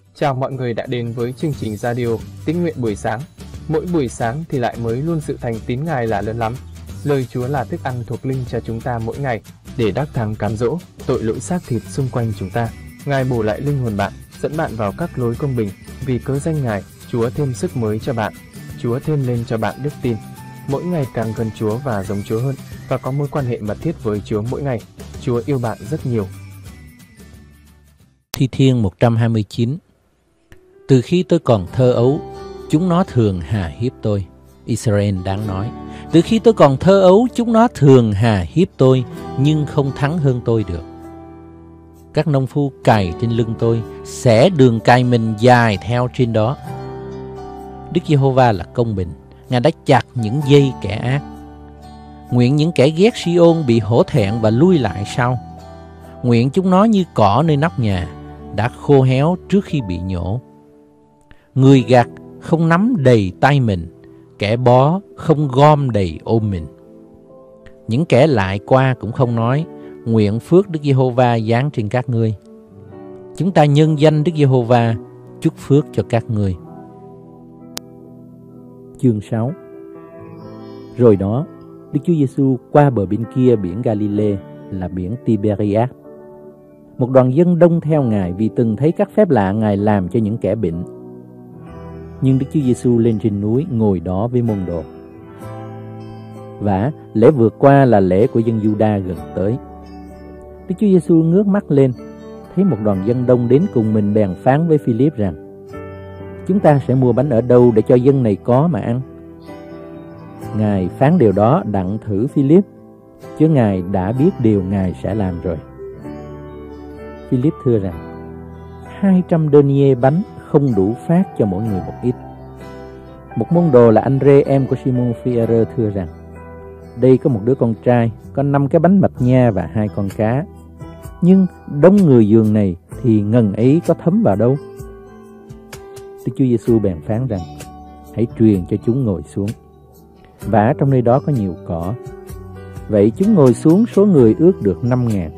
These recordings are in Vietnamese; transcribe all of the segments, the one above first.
Chào mọi người đã đến với chương trình radio Tín nguyện buổi sáng. Mỗi buổi sáng thì lại mới luôn sự thành tín Ngài là lớn lắm. Lời Chúa là thức ăn thuộc linh cho chúng ta mỗi ngày để đắc thắng cám dỗ tội lỗi xác thịt xung quanh chúng ta. Ngài bổ lại linh hồn bạn, dẫn bạn vào các lối công bình. Vì cớ danh Ngài, Chúa thêm sức mới cho bạn. Chúa thêm lên cho bạn đức tin. Mỗi ngày càng gần Chúa và giống Chúa hơn, và có mối quan hệ mật thiết với Chúa mỗi ngày. Chúa yêu bạn rất nhiều. Thi Thiên 129. Từ khi tôi còn thơ ấu, chúng nó thường hà hiếp tôi. Israel đáng nói. Từ khi tôi còn thơ ấu, chúng nó thường hà hiếp tôi, nhưng không thắng hơn tôi được. Các nông phu cày trên lưng tôi, xẻ đường cày mình dài theo trên đó. Đức Giê-hô-va là công bình, Ngài đã chặt những dây kẻ ác. Nguyện những kẻ ghét Si-ôn bị hổ thẹn và lui lại sau. Nguyện chúng nó như cỏ nơi nóc nhà, đã khô héo trước khi bị nhổ. Người gặt không nắm đầy tay mình, kẻ bó không gom đầy ôm mình. Những kẻ lại qua cũng không nói, nguyện phước Đức Giê-hô-va giáng trên các ngươi. Chúng ta nhân danh Đức Giê-hô-va, chúc phước cho các ngươi. Chương 6. Rồi đó, Đức Chúa Giêsu qua bờ bên kia biển Ga-li-lê là biển Tiberias. Một đoàn dân đông theo Ngài vì từng thấy các phép lạ Ngài làm cho những kẻ bệnh. Nhưng Đức Chúa Giêsu lên trên núi ngồi đó với môn đồ. Vả, lễ vượt qua là lễ của dân Giu-đa gần tới. Đức Chúa Giêsu ngước mắt lên, thấy một đoàn dân đông đến cùng mình, bèn phán với Phi-líp rằng: chúng ta sẽ mua bánh ở đâu để cho dân này có mà ăn? Ngài phán điều đó đặng thử Phi-líp, chứ Ngài đã biết điều Ngài sẽ làm rồi. Phi-líp thưa rằng: 200 denier bánh không đủ phát cho mỗi người một ít. Một môn đồ là Andre, em của Simon Phi-e-rơ, thưa rằng: đây có một đứa con trai, có 5 cái bánh mạch nha và 2 con cá. Nhưng đông người giường này thì ngần ấy có thấm vào đâu? Đức Chúa Giêsu bèn phán rằng: hãy truyền cho chúng ngồi xuống. Vả trong nơi đó có nhiều cỏ. Vậy chúng ngồi xuống, số người ước được 5.000.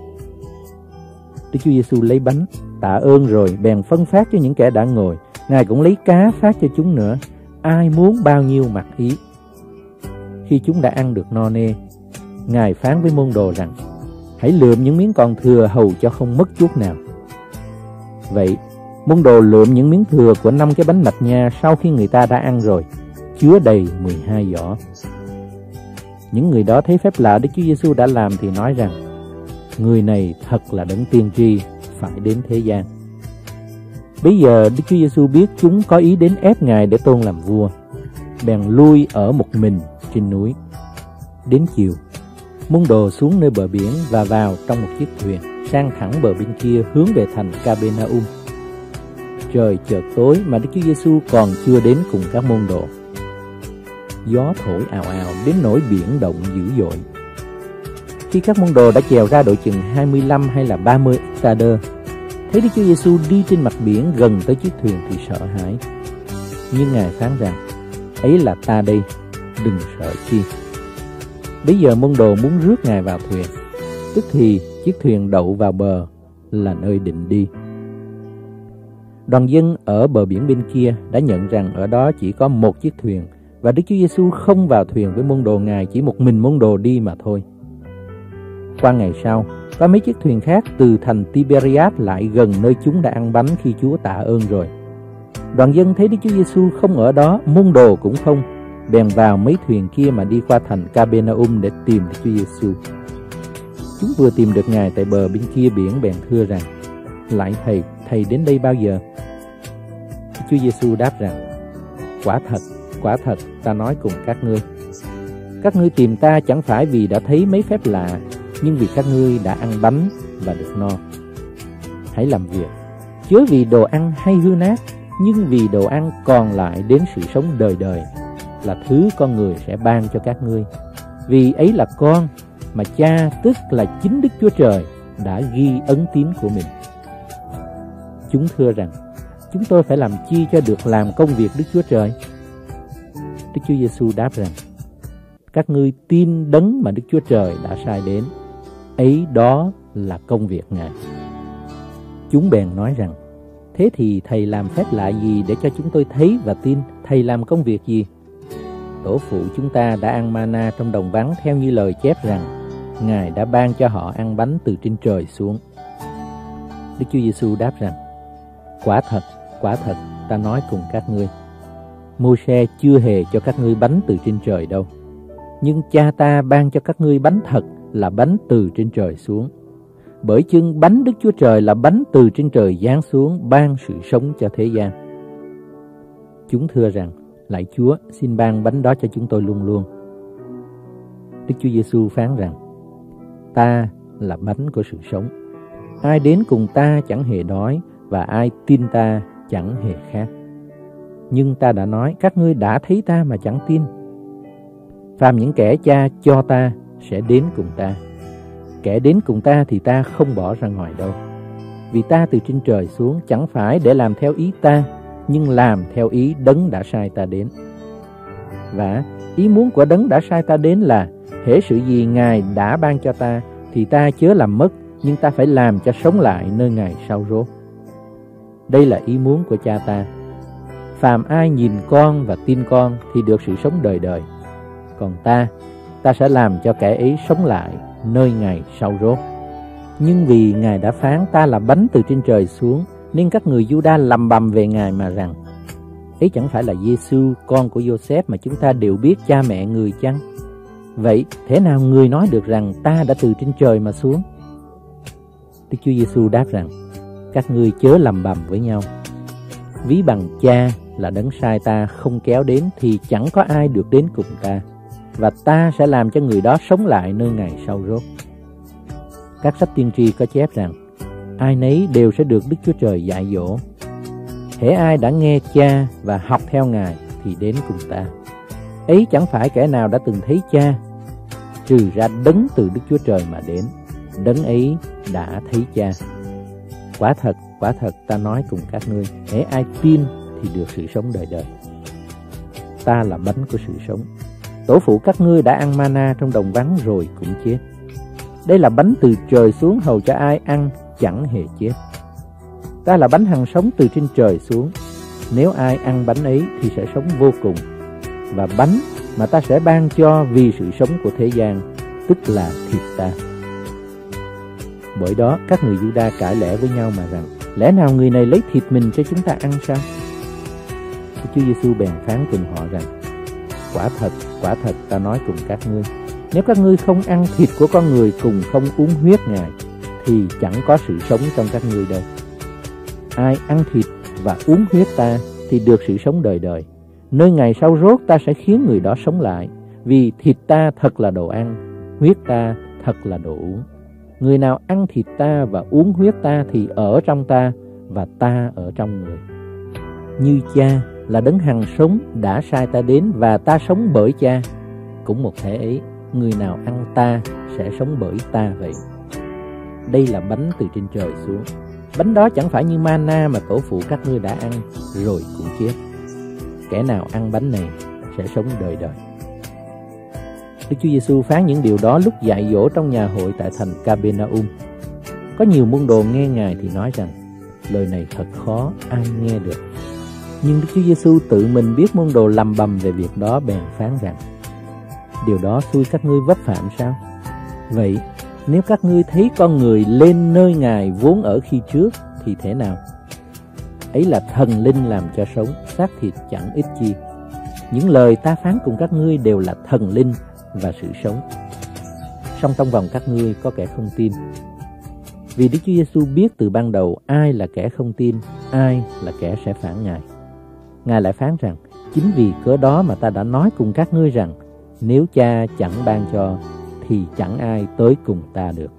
Đức Chúa Giêsu lấy bánh, tạ ơn rồi bèn phân phát cho những kẻ đã ngồi. Ngài cũng lấy cá phát cho chúng nữa, ai muốn bao nhiêu mặc ý. Khi chúng đã ăn được no nê, Ngài phán với môn đồ rằng: hãy lượm những miếng còn thừa hầu cho không mất chút nào. Vậy môn đồ lượm những miếng thừa của 5 cái bánh mạch nha sau khi người ta đã ăn rồi, chứa đầy 12 giỏ. Những người đó thấy phép lạ Đức Chúa Giêsu đã làm thì nói rằng: người này thật là đấng tiên tri phải đến thế gian. Bây giờ Đức Chúa Giêsu biết chúng có ý đến ép Ngài để tôn làm vua, bèn lui ở một mình trên núi. Đến chiều, môn đồ xuống nơi bờ biển và vào trong một chiếc thuyền sang thẳng bờ bên kia hướng về thành Ca-bê-na-um. Trời chợt tối mà Đức Chúa Giêsu còn chưa đến cùng các môn đồ. Gió thổi ào ào đến nỗi biển động dữ dội. Khi các môn đồ đã chèo ra độ chừng 25 hay là 30 ếch-ta-đơ, thấy Đức Chúa Giêsu đi trên mặt biển gần tới chiếc thuyền thì sợ hãi. Nhưng Ngài phán rằng: ấy là ta đây, đừng sợ chi. Bây giờ môn đồ muốn rước Ngài vào thuyền, tức thì chiếc thuyền đậu vào bờ là nơi định đi. Đoàn dân ở bờ biển bên kia đã nhận rằng ở đó chỉ có một chiếc thuyền, và Đức Chúa Giêsu không vào thuyền với môn đồ Ngài, chỉ một mình môn đồ đi mà thôi. Qua ngày sau, có mấy chiếc thuyền khác từ thành Tiberias lại gần nơi chúng đã ăn bánh khi Chúa tạ ơn rồi. Đoàn dân thấy Đức Chúa Giêsu không ở đó, môn đồ cũng không, bèn vào mấy thuyền kia mà đi qua thành Ca-bê-na-um để tìm Đức Chúa Giêsu. Chúng vừa tìm được Ngài tại bờ bên kia biển, bèn thưa rằng: lạy thầy, thầy đến đây bao giờ? Đức Chúa Giêsu đáp rằng: quả thật, ta nói cùng các ngươi tìm ta chẳng phải vì đã thấy mấy phép lạ, nhưng vì các ngươi đã ăn bánh và được no. Hãy làm việc, chớ vì đồ ăn hay hư nát, nhưng vì đồ ăn còn lại đến sự sống đời đời, là thứ con người sẽ ban cho các ngươi. Vì ấy là con mà Cha, tức là chính Đức Chúa Trời, đã ghi ấn tín của mình. Chúng thưa rằng: chúng tôi phải làm chi cho được làm công việc Đức Chúa Trời? Đức Chúa Giêsu đáp rằng: các ngươi tin đấng mà Đức Chúa Trời đã sai đến, ấy đó là công việc Ngài. Chúng bèn nói rằng: Thế thì Thầy làm phép lạ gì để cho chúng tôi thấy và tin? Thầy làm công việc gì? Tổ phụ chúng ta đã ăn mana trong đồng vắng theo như lời chép rằng Ngài đã ban cho họ ăn bánh từ trên trời xuống. Đức Chúa Giêsu đáp rằng, quả thật, ta nói cùng các ngươi, Mô-se chưa hề cho các ngươi bánh từ trên trời đâu, nhưng Cha ta ban cho các ngươi bánh thật, là bánh từ trên trời xuống. Bởi chưng bánh Đức Chúa Trời là bánh từ trên trời giáng xuống, ban sự sống cho thế gian. Chúng thưa rằng, lạy Chúa, xin ban bánh đó cho chúng tôi luôn luôn. Đức Chúa Giêsu phán rằng, ta là bánh của sự sống. Ai đến cùng ta chẳng hề đói, và ai tin ta chẳng hề khát. Nhưng ta đã nói, các ngươi đã thấy ta mà chẳng tin. Phàm những kẻ Cha cho ta sẽ đến cùng ta. Kẻ đến cùng ta thì ta không bỏ ra ngoài đâu. Vì ta từ trên trời xuống chẳng phải để làm theo ý ta, nhưng làm theo ý Đấng đã sai ta đến. Và ý muốn của Đấng đã sai ta đến là, hễ sự gì Ngài đã ban cho ta thì ta chớ làm mất, nhưng ta phải làm cho sống lại nơi ngày sau rốt. Đây là ý muốn của Cha ta. Phàm ai nhìn con và tin con thì được sự sống đời đời. Còn ta sẽ làm cho kẻ ấy sống lại nơi ngày sau rốt. Nhưng vì Ngài đã phán ta là bánh từ trên trời xuống, nên các người Giu-đa lầm bầm về Ngài mà rằng, ấy chẳng phải là Giê-xu con của Giô-xép mà chúng ta đều biết cha mẹ người chăng? Vậy thế nào người nói được rằng ta đã từ trên trời mà xuống? Đức Chúa Giêsu đáp rằng, các ngươi chớ lầm bầm với nhau. Ví bằng Cha là Đấng sai ta không kéo đến thì chẳng có ai được đến cùng ta, và ta sẽ làm cho người đó sống lại nơi ngày sau rốt. Các sách tiên tri có chép rằng, ai nấy đều sẽ được Đức Chúa Trời dạy dỗ. Hễ ai đã nghe Cha và học theo Ngài thì đến cùng ta. Ấy chẳng phải kẻ nào đã từng thấy Cha, trừ ra Đấng từ Đức Chúa Trời mà đến, Đấng ấy đã thấy Cha. Quả thật ta nói cùng các ngươi, hễ ai tin thì được sự sống đời đời. Ta là bánh của sự sống. Tổ phụ các ngươi đã ăn mana trong đồng vắng rồi cũng chết. Đây là bánh từ trời xuống hầu cho ai ăn chẳng hề chết. Ta là bánh hằng sống từ trên trời xuống. Nếu ai ăn bánh ấy thì sẽ sống vô cùng. Và bánh mà ta sẽ ban cho vì sự sống của thế gian, tức là thịt ta. Bởi đó các người Giu-đa cãi lẽ với nhau mà rằng, lẽ nào người này lấy thịt mình cho chúng ta ăn sao? Chúa Giêsu bèn phán cùng họ rằng, quả thật ta nói cùng các ngươi, nếu các ngươi không ăn thịt của con người cùng không uống huyết Ngài, thì chẳng có sự sống trong các ngươi đâu. Ai ăn thịt và uống huyết ta thì được sự sống đời đời. Nơi ngày sau rốt ta sẽ khiến người đó sống lại, vì thịt ta thật là đồ ăn, huyết ta thật là đồ uống. Người nào ăn thịt ta và uống huyết ta thì ở trong ta và ta ở trong người. Như Cha là Đấng hằng sống đã sai ta đến và ta sống bởi Cha, cũng một thể ấy, người nào ăn ta sẽ sống bởi ta vậy. Đây là bánh từ trên trời xuống. Bánh đó chẳng phải như mana mà tổ phụ các ngươi đã ăn rồi cũng chết. Kẻ nào ăn bánh này sẽ sống đời đời. Đức Chúa Giêsu phán những điều đó lúc dạy dỗ trong nhà hội tại thành Ca-pê-na-um. Có nhiều môn đồ nghe Ngài thì nói rằng, lời này thật khó, ai nghe được. Nhưng Đức Chúa Giêsu tự mình biết môn đồ lầm bầm về việc đó, bèn phán rằng, điều đó xui các ngươi vấp phạm sao? Vậy nếu các ngươi thấy con người lên nơi Ngài vốn ở khi trước thì thế nào? Ấy là thần linh làm cho sống, xác thịt chẳng ích chi. Những lời ta phán cùng các ngươi đều là thần linh và sự sống. Song trong vòng các ngươi có kẻ không tin. Vì Đức Chúa Giêsu biết từ ban đầu ai là kẻ không tin, ai là kẻ sẽ phản Ngài. Ngài lại phán rằng, chính vì cớ đó mà ta đã nói cùng các ngươi rằng, nếu Cha chẳng ban cho thì chẳng ai tới cùng ta được.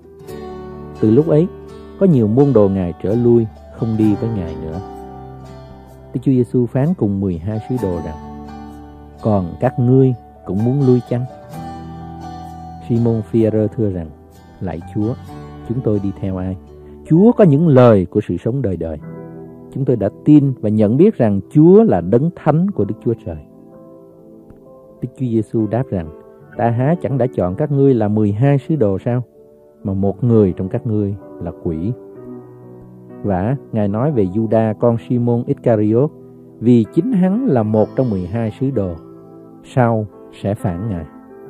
Từ lúc ấy, có nhiều môn đồ Ngài trở lui, không đi với Ngài nữa. Đức Chúa Giêsu phán cùng 12 sứ đồ rằng, còn các ngươi cũng muốn lui chăng? Simon Phi-e-rơ thưa rằng, lạy Chúa, chúng tôi đi theo ai? Chúa có những lời của sự sống đời đời. Chúng tôi đã tin và nhận biết rằng Chúa là Đấng Thánh của Đức Chúa Trời. Đức Chúa Giêsu đáp rằng, ta há chẳng đã chọn các ngươi là 12 sứ đồ sao? Mà một người trong các ngươi là quỷ. vả Ngài nói về Giuđa con Simon Iscariot, vì chính hắn là một trong 12 sứ đồ, sau sẽ phản Ngài.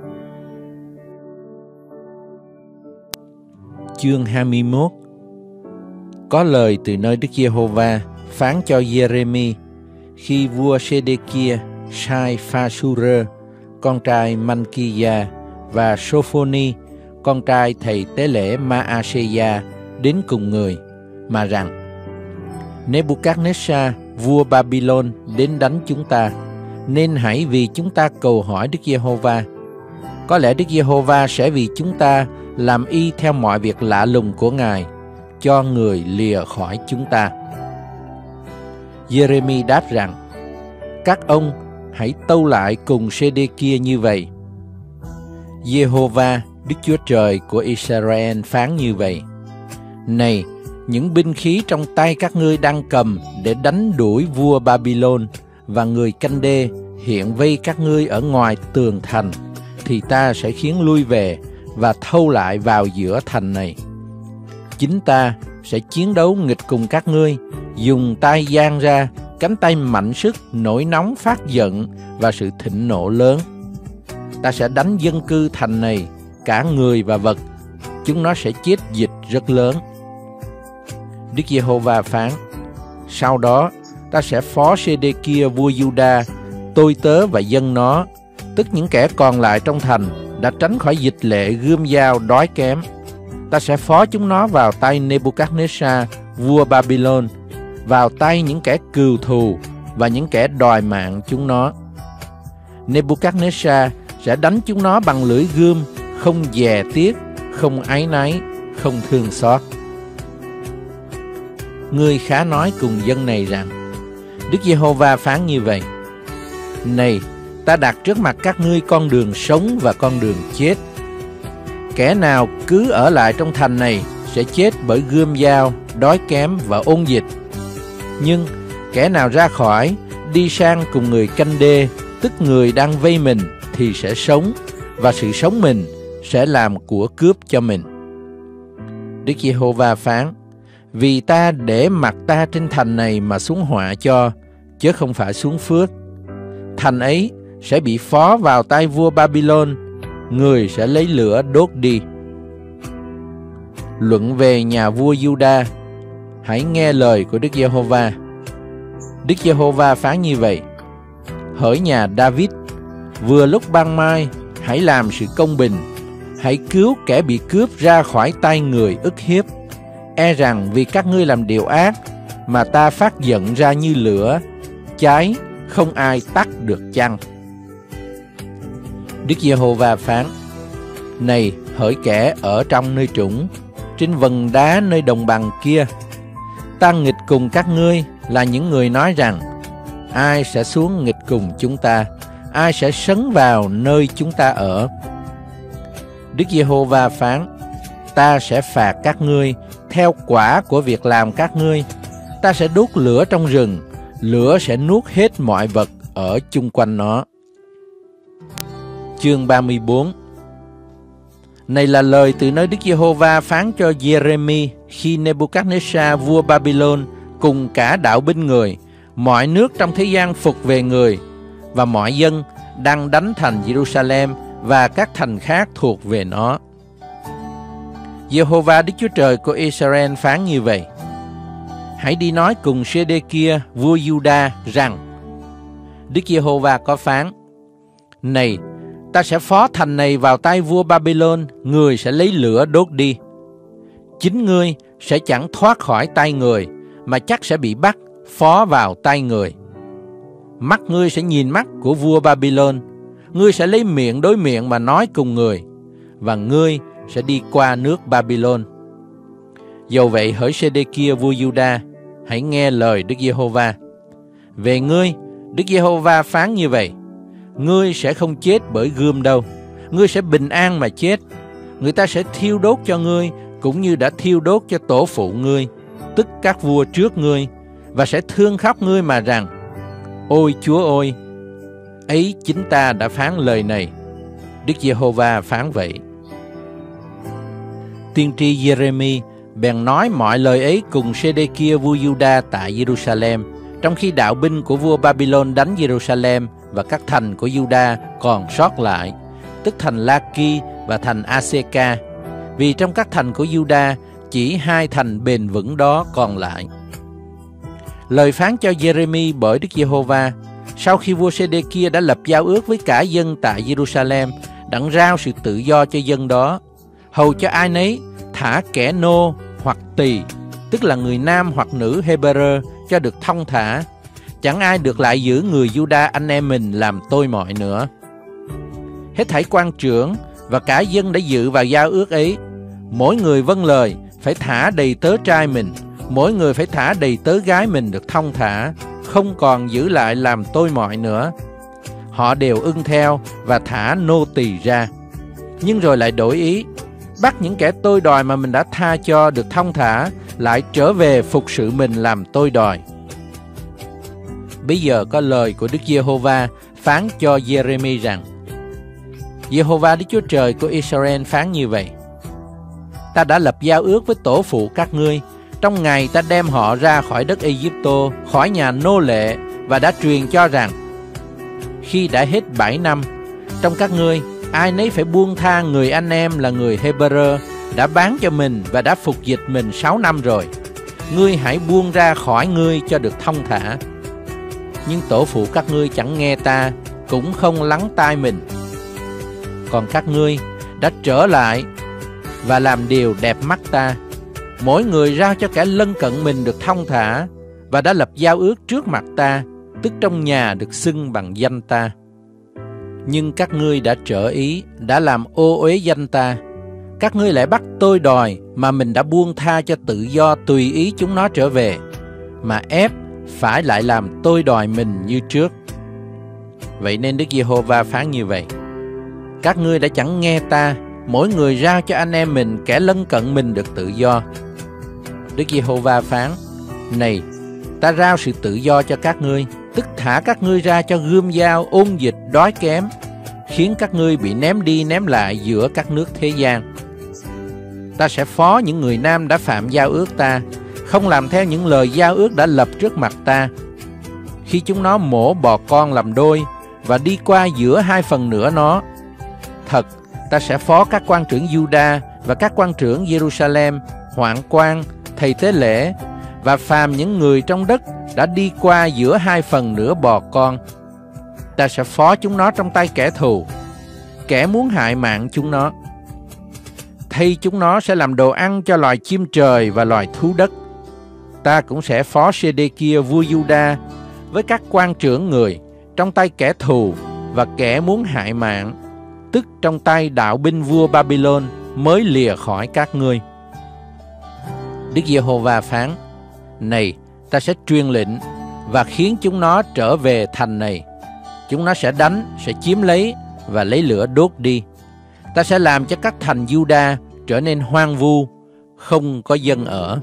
Chương 21. Có lời từ nơi Đức Giê-hô-va phán cho Giê-rê-mi khi vua Sê-đê-kia sai Pha-su-rơ con trai Man-ki-da và Sô-phô-ni con trai thầy tế lễ Ma-a-sê-da đến cùng người, mà rằng: Nê-bu-cát-nét-sa vua Ba-bi-lôn đến đánh chúng ta, nên hãy vì chúng ta cầu hỏi Đức Giê-hô-va. Có lẽ Đức Giê-hô-va sẽ vì chúng ta làm y theo mọi việc lạ lùng của Ngài, cho người lìa khỏi chúng ta. Giê-rê-mi đáp rằng: Các ông hãy tâu lại cùng Sê-đê-kia như vậy. Giê-hô-va, Đức Chúa Trời của Israel phán như vậy: Này, những binh khí trong tay các ngươi đang cầm để đánh đuổi vua Ba-bi-lôn và người Canh-đê hiện vây các ngươi ở ngoài tường thành, thì ta sẽ khiến lui về và thâu lại vào giữa thành này. Chính ta sẽ chiến đấu nghịch cùng các ngươi, dùng tay giang ra, cánh tay mạnh sức, nổi nóng phát giận và sự thịnh nộ lớn. Ta sẽ đánh dân cư thành này, cả người và vật, chúng nó sẽ chết dịch rất lớn. Đức Giê-hô-va phán: Sau đó ta sẽ phó Sê-đê-kia vua Giu-đa, tôi tớ và dân nó, tức những kẻ còn lại trong thành đã tránh khỏi dịch lệ gươm dao đói kém. Ta sẽ phó chúng nó vào tay Nê-bu-cát-nét-sa vua Ba-bi-lôn, vào tay những kẻ cừu thù và những kẻ đòi mạng chúng nó. Nê-bu-cát-nét-sa sẽ đánh chúng nó bằng lưỡi gươm, không dè tiếc, không áy náy, không thương xót. Ngươi khá nói cùng dân này rằng: Đức Giê-hô-va phán như vậy: Này, ta đặt trước mặt các ngươi con đường sống và con đường chết. Kẻ nào cứ ở lại trong thành này sẽ chết bởi gươm dao, đói kém và ôn dịch. Nhưng kẻ nào ra khỏi, đi sang cùng người Canh-đê, tức người đang vây mình, thì sẽ sống, và sự sống mình sẽ làm của cướp cho mình. Đức Giê-hô-va phán: Vì ta để mặt ta trên thành này mà xuống họa cho, chứ không phải xuống phước. Thành ấy sẽ bị phó vào tay vua Ba-bi-lôn, người sẽ lấy lửa đốt đi. Luận về nhà vua Giu-đa, hãy nghe lời của Đức Giê-hô-va. Đức Giê-hô-va phán như vậy: Hỡi nhà David, vừa lúc ban mai, hãy làm sự công bình, hãy cứu kẻ bị cướp ra khỏi tay người ức hiếp. E rằng vì các ngươi làm điều ác mà ta phát giận ra như lửa cháy, không ai tắt được chăng? Đức Giê-hô-va phán: Này, hỡi kẻ ở trong nơi trũng, trên vần đá nơi đồng bằng kia, ta nghịch cùng các ngươi là những người nói rằng: Ai sẽ xuống nghịch cùng chúng ta? Ai sẽ sấn vào nơi chúng ta ở? Đức Giê-hô-va phán: Ta sẽ phạt các ngươi theo quả của việc làm các ngươi. Ta sẽ đốt lửa trong rừng, lửa sẽ nuốt hết mọi vật ở chung quanh nó. Chương 34. Này là lời từ nơi Đức Giê-hô-va phán cho Giê-rê-mi khi Nê-bu-cát-nét-sa vua Ba-bi-lôn cùng cả đạo binh người, mọi nước trong thế gian phục về người, và mọi dân đang đánh thành Giê-ru-sa-lem và các thành khác thuộc về nó. Giê-hô-va Đức Chúa Trời của Israel phán như vậy: Hãy đi nói cùng Sê-đê-kia vua Giu-đa rằng: Đức Giê-hô-va có phán: Này, ta sẽ phó thành này vào tay vua Ba-bi-lôn, người sẽ lấy lửa đốt đi. Chính ngươi sẽ chẳng thoát khỏi tay người, mà chắc sẽ bị bắt, phó vào tay người. Mắt ngươi sẽ nhìn mắt của vua Ba-bi-lôn, ngươi sẽ lấy miệng đối miệng mà nói cùng người, và ngươi sẽ đi qua nước Ba-bi-lôn. Dầu vậy, hỡi Sê-đê-kia vua Giu-đa, hãy nghe lời Đức Giê-hô-va. Về ngươi, Đức Giê-hô-va phán như vậy: Ngươi sẽ không chết bởi gươm đâu, ngươi sẽ bình an mà chết. Người ta sẽ thiêu đốt cho ngươi, cũng như đã thiêu đốt cho tổ phụ ngươi, tức các vua trước ngươi, và sẽ thương khóc ngươi mà rằng: Ôi Chúa ơi! Ấy chính ta đã phán lời này. Đức Giê-hô-va phán vậy. Tiên tri Giê-rê-mi bèn nói mọi lời ấy cùng Sê-đê-kia vua Giu-đa tại Giê-ru-sa-lem, trong khi đạo binh của vua Babylon đánh Giê-ru-sa-lem và các thành của Giu-đa còn sót lại, tức thành La-ki và thành A-sê-ca, vì trong các thành của Giu-đa chỉ 2 thành bền vững đó còn lại. Lời phán cho Giê-rê-mi bởi Đức Giê-hô-va: sau khi vua Sê-đê-kia đã lập giao ước với cả dân tại Giê-ru-sa-lem, đặng rao sự tự do cho dân đó, hầu cho ai nấy thả kẻ nô hoặc tỳ, tức là người nam hoặc nữ Hê-bê-rơ, cho được thông thả, chẳng ai được lại giữ người Giu-đa anh em mình làm tôi mọi nữa. Hết thảy quan trưởng và cả dân đã dự vào giao ước ấy, mỗi người vâng lời phải thả đầy tớ trai mình, mỗi người phải thả đầy tớ gái mình được thông thả, không còn giữ lại làm tôi mọi nữa. Họ đều ưng theo và thả nô tỳ ra, nhưng rồi lại đổi ý, bắt những kẻ tôi đòi mà mình đã tha cho được thông thả, lại trở về phục sự mình làm tôi đòi. Bây giờ có lời của Đức Giê-hô-va phán cho Giê-rê-mi rằng: Giê-hô-va Đức Chúa Trời của Israel phán như vậy: ta đã lập giao ước với tổ phụ các ngươi trong ngày ta đem họ ra khỏi đất Ê-díp-tô, khỏi nhà nô lệ, và đã truyền cho rằng: khi đã hết 7 năm, trong các ngươi ai nấy phải buông tha người anh em là người Hê-bê-rơ đã bán cho mình và đã phục dịch mình 6 năm rồi. Ngươi hãy buông ra khỏi ngươi cho được thông thả. Nhưng tổ phụ các ngươi chẳng nghe ta, cũng không lắng tai mình. Còn các ngươi đã trở lại và làm điều đẹp mắt ta, mỗi người rao cho kẻ lân cận mình được thông thả, và đã lập giao ước trước mặt ta, tức trong nhà được xưng bằng danh ta. Nhưng các ngươi đã trở ý, đã làm ô uế danh ta. Các ngươi lại bắt tôi đòi mà mình đã buông tha cho tự do tùy ý chúng nó trở về, mà ép phải lại làm tôi đòi mình như trước. Vậy nên Đức Giê-hô-va phán như vậy: các ngươi đã chẳng nghe ta, mỗi người rao cho anh em mình kẻ lân cận mình được tự do. Đức Giê-hô-va phán: này, ta rao sự tự do cho các ngươi, tức thả các ngươi ra cho gươm dao, ôn dịch, đói kém, khiến các ngươi bị ném đi ném lại giữa các nước thế gian. Ta sẽ phó những người nam đã phạm giao ước ta, không làm theo những lời giao ước đã lập trước mặt ta. Khi chúng nó mổ bò con làm đôi và đi qua giữa 2 phần nửa nó, thật, ta sẽ phó các quan trưởng Giu-đa và các quan trưởng Giê-ru-sa-lem, hoạn quan, thầy tế lễ và phàm những người trong đất đã đi qua giữa 2 phần nửa bò con. Ta sẽ phó chúng nó trong tay kẻ thù, kẻ muốn hại mạng chúng nó. Thay chúng nó sẽ làm đồ ăn cho loài chim trời và loài thú đất. Ta cũng sẽ phó Sê-đê-kia vua Giu-đa với các quan trưởng người trong tay kẻ thù và kẻ muốn hại mạng, tức trong tay đạo binh vua Babylon mới lìa khỏi các ngươi. Đức Giê-hô-va phán: này, ta sẽ truyền lệnh và khiến chúng nó trở về thành này. Chúng nó sẽ đánh, sẽ chiếm lấy và lấy lửa đốt đi. Ta sẽ làm cho các thành Giu-đa trở nên hoang vu, không có dân ở.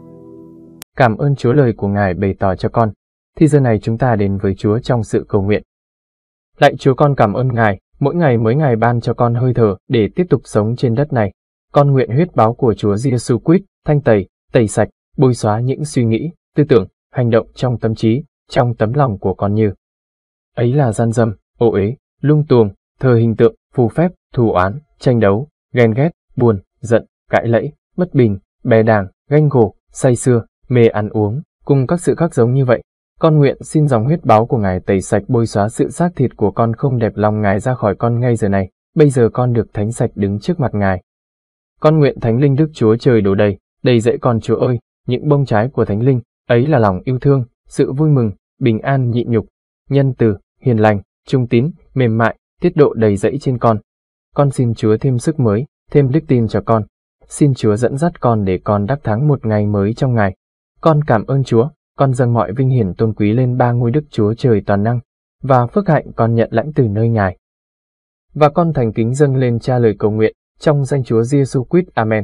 Cảm ơn Chúa lời của Ngài bày tỏ cho con. Thì giờ này chúng ta đến với Chúa trong sự cầu nguyện. Lạy Chúa, con cảm ơn Ngài, mỗi ngày ban cho con hơi thở để tiếp tục sống trên đất này. Con nguyện huyết báo của Chúa Giê-xu Christ thanh tẩy sạch, bôi xóa những suy nghĩ, tư tưởng, hành động trong tâm trí, trong tấm lòng của con như ấy là gian dâm, ô uế, lung tuồng, thờ hình tượng, phù phép, thù oán, tranh đấu, ghen ghét, buồn, giận, cãi lẫy, bất bình, bè đảng, ganh gổ, say sưa, mê ăn uống, cùng các sự khác giống như vậy. Con nguyện xin dòng huyết báo của Ngài tẩy sạch, bôi xóa sự xác thịt của con không đẹp lòng Ngài ra khỏi con ngay giờ này. Bây giờ con được thánh sạch đứng trước mặt Ngài. Con nguyện Thánh Linh Đức Chúa Trời đổ đầy dẫy con Chúa ơi, những bông trái của Thánh Linh, ấy là lòng yêu thương, sự vui mừng, bình an, nhịn nhục, nhân từ, hiền lành, trung tín, mềm mại, tiết độ đầy dẫy trên con. Con xin Chúa thêm sức mới, thêm đức tin cho con. Xin Chúa dẫn dắt con để con đắc thắng một ngày mới trong Ngài. Con cảm ơn Chúa, con dâng mọi vinh hiển tôn quý lên ba ngôi Đức Chúa Trời toàn năng, và phước hạnh con nhận lãnh từ nơi Ngài. Và con thành kính dâng lên Cha lời cầu nguyện, trong danh Chúa Giê-xu Christ. Amen.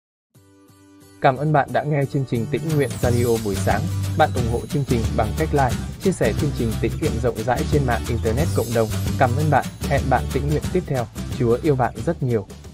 Cảm ơn bạn đã nghe chương trình Tĩnh Nguyện Radio buổi sáng. Bạn ủng hộ chương trình bằng cách like, chia sẻ chương trình tĩnh nguyện rộng rãi trên mạng Internet cộng đồng. Cảm ơn bạn, hẹn bạn tĩnh nguyện tiếp theo. Chúa yêu bạn rất nhiều.